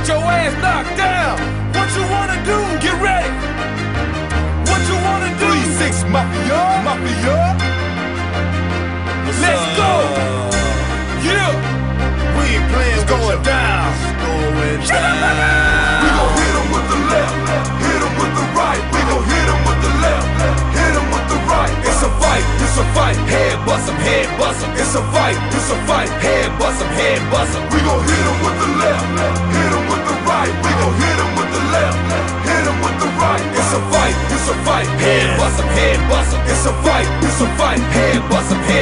get your ass knocked down. What you wanna do? Get ready. What you wanna do? 3-6 Mafia, Mafia. Let's go. Yeah. We ain't playing It's going down. We gon' hit him with the left, hit him with the right. We gon' hit him with the left, hit him with the right. It's a fight, head bust him, head bust him. It's a fight, head bust him, head bust him. We gon' hit him with the left, hit him with the right. We gon' hit him with the left, hit him with the right. It's a fight, head bust him, head bust him. It's a fight, head bust him, head